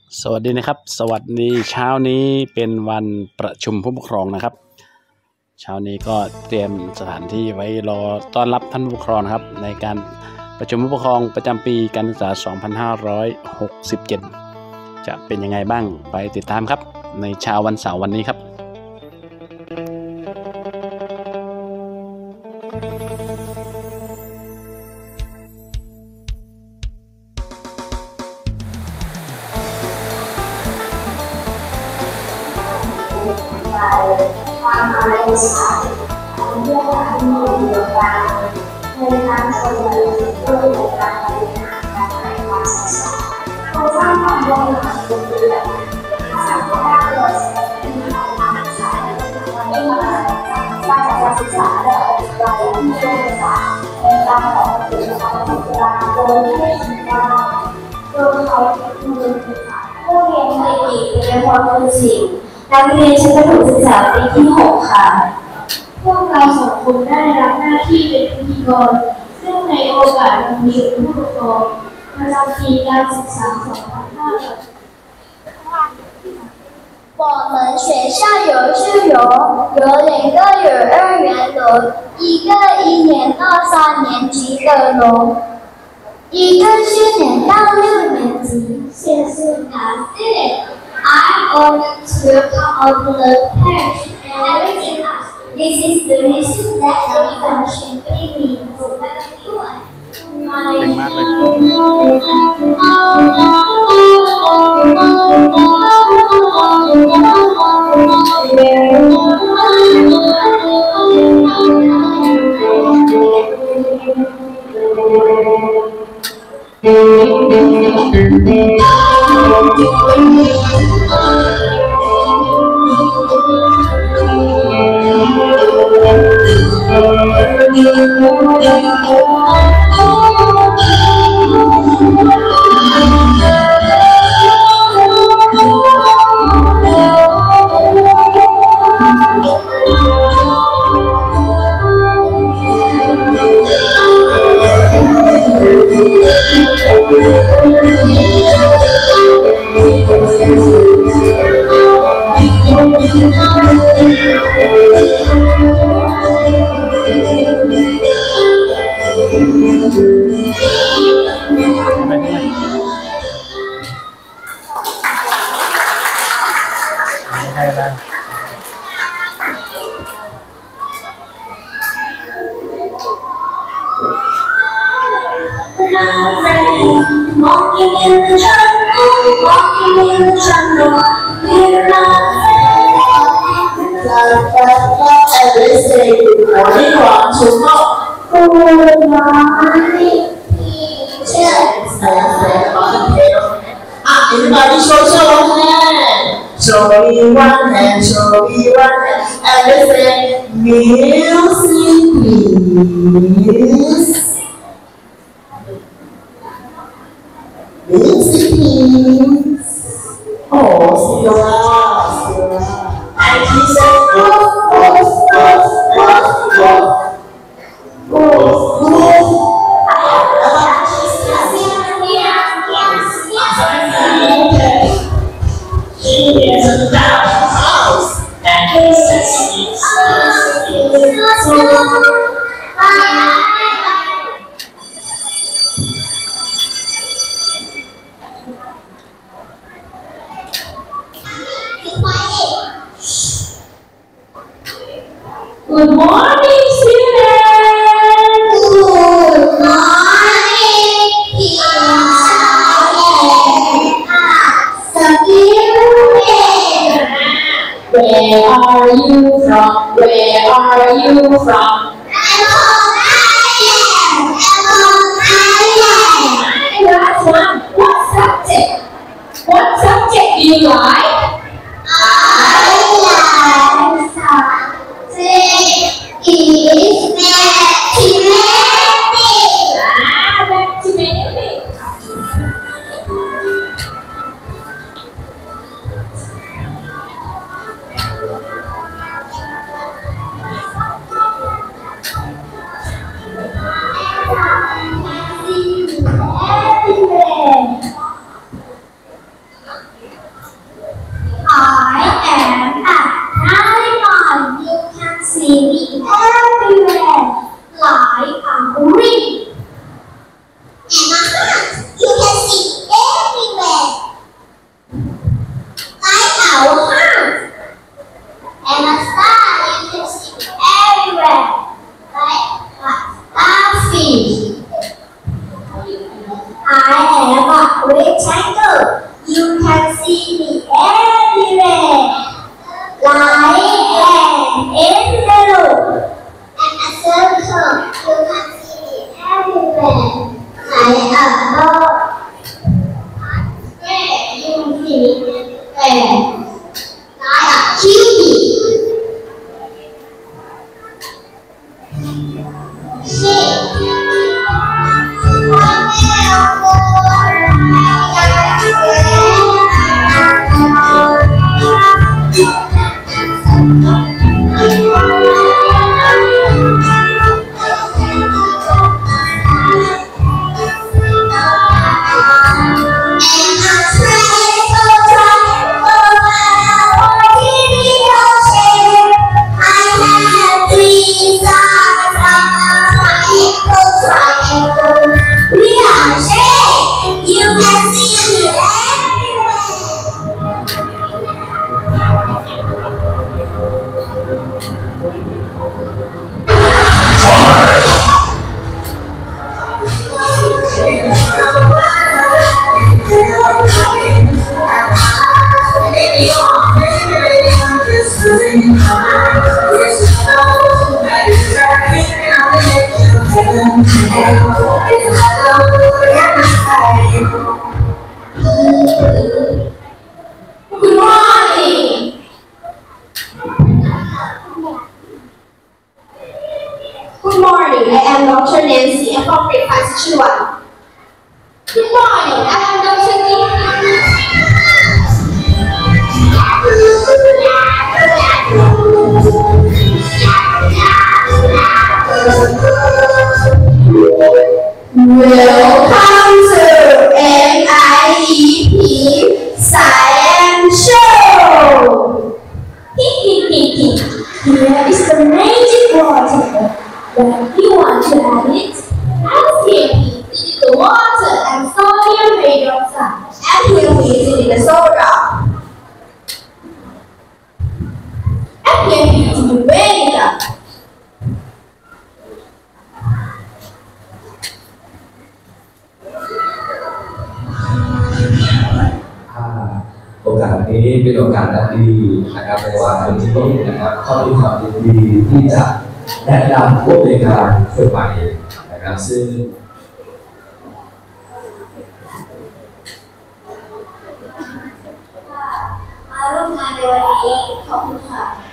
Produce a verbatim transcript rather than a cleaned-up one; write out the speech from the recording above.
สวัสดีนะครับสวัสดีเช้านี้เป็นวันประชุมผู้ปกครองนะครับเช้านี้ก็เตรียมสถานที่ไว้รอต้อนรับท่านผู้ปกครองนะครับในการประชุมผู้ปกครองประจำปีการศึกษา สองพันห้าร้อยหกสิบเจ็ด จะเป็นยังไงบ้างไปติดตามครับในเช้าวันเสาร์วันนี้ครับความหมายภาษาเรื่องการมีเดียวกันในการสอนเรื่องการบริหารการให้ความศึกษาโครงสร้างความรวมหลักเป็นเรื่องสังคมการเงินที่ทำการศึกษาไม่มาการศึกษาและการที่ช่วยศึกษาในการต่อถึงการศึกษาโดยไม่ถึงการโดยเขาคือผู้เรียนในปีเรียนความเป็นสิ่งนักเรียนชั้นประถมศึกษาปีที่หกค่ะพวกเราสองคนได้รับหน้าที่เป็นพิธีกรซึ่งในโอกาสวันนี้ผู้ปกครองประจำปีการศึกษา สองพันห้าร้อย我们学校有是有有两个幼儿园楼，一个一年到三年级的楼，一个四年到六年级。谢谢感谢。I always welcome all the parents and everything else. This is the reason that the function pay me to everyone. Walking in the jungle, walking in the jungle, we're not everything only want to know. Good morning, teachers. Ah, everybody show show hand. Show me one hand, show me one hand. Everything music, please. Music, please. Oh, Sierra, Sierra. And he said, woof, woof, woof, woof, woof. Woof, woof. She is a down house, and he says she's so Good morning, students. Good morning, teacher. Where are you from? Where are you from? I'm from Thailand. I'm from Thailand. Last one. What subject? What subject do you like? I like subject. Is mathematics. Ah, mathematics. a rectangle. You can see it everywhere. Like an envelope. And a circle. You can see it everywhere. Like a dot. Square. You can see it everywhere. Like a cube. Good morning. Good morning. I am Doctor Nancy, a corporate physician one. Good morning. I am Doctor Welcome to N I E P Science Show. Here is the magic water. When you want to add it, add N P C to the water and sodium hydroxide. Add N P C to the soda. Add N P C to the vinegar. โอกาสนี้เป็นโอกาสดีนะครับในวันที่ต้นนะครับเขามีความยินดีที่จะแนะนำผู้บริการคนใหม่นะครับซึ่งมาร่วมงานในวันนี้ขอบคุณค่ะ